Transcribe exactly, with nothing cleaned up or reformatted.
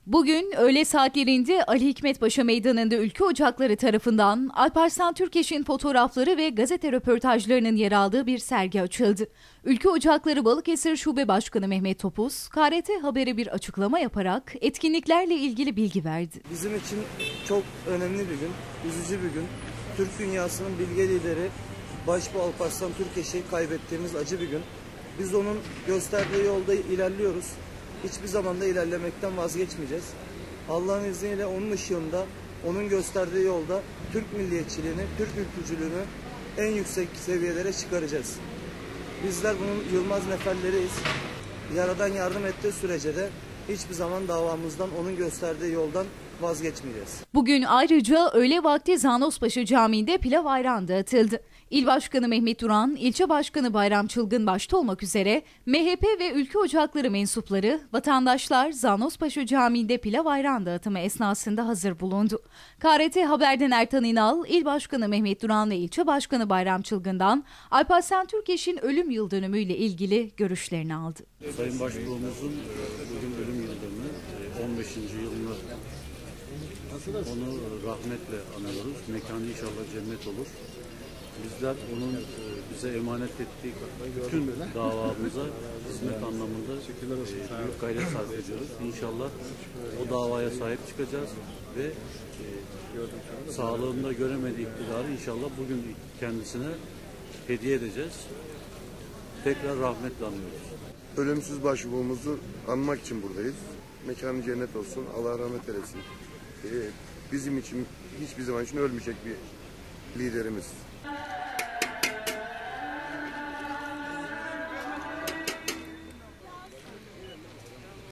Bugün öğle saatlerinde Ali Hikmet Paşa Meydanı'nda Ülke Ocakları tarafından Alparslan Türkeş'in fotoğrafları ve gazete röportajlarının yer aldığı bir sergi açıldı. Ülke Ocakları Balıkesir Şube Başkanı Mehmet Topuz, K R T Haber'e bir açıklama yaparak etkinliklerle ilgili bilgi verdi. Bizim için çok önemli bir gün, üzücü bir gün. Türk dünyasının bilge lideri Başbuğ Alparslan Türkeş'i kaybettiğimiz acı bir gün. Biz onun gösterdiği yolda ilerliyoruz. Hiçbir zaman da ilerlemekten vazgeçmeyeceğiz. Allah'ın izniyle onun ışığında, onun gösterdiği yolda Türk milliyetçiliğini, Türk ülkücülüğünü en yüksek seviyelere çıkaracağız. Bizler bunun yılmaz neferleriyiz. Yaradan yardım ettiği sürece de hiçbir zaman davamızdan, onun gösterdiği yoldan vazgeçmeyeceğiz. Bugün ayrıca öğle vakti Zanospaşa Camii'nde pilav ayran dağıtıldı. İl Başkanı Mehmet Duran, İlçe Başkanı Bayram Çılgın başta olmak üzere M H P ve Ülke Ocakları mensupları, vatandaşlar Zanospaşa Camii'nde pilav ayran dağıtımı esnasında hazır bulundu. K R T Haber'den Ertan İnal, İl Başkanı Mehmet Duran ve İlçe Başkanı Bayram Çılgın'dan Alparslan Türkeş'in ölüm yıl dönümüyle ilgili görüşlerini aldı. Sayın Başbuğumuzun bugün ölüm yıl dönümü, on beşinci yılını onu rahmetle anıyoruz. Mekanı inşallah cennet olur. Bizler onun bize emanet ettiği bütün davamıza hizmet anlamında büyük gayret sarf ediyoruz. İnşallah o davaya sahip çıkacağız ve e, sağlığında göremediği iktidarı inşallah bugün kendisine hediye edeceğiz. Tekrar rahmetle anıyoruz. Ölümsüz başbuğumuzu anmak için buradayız. Mekanı cennet olsun. Allah rahmet eylesin. Ee, bizim için hiçbir zaman için ölmeyecek bir liderimiz.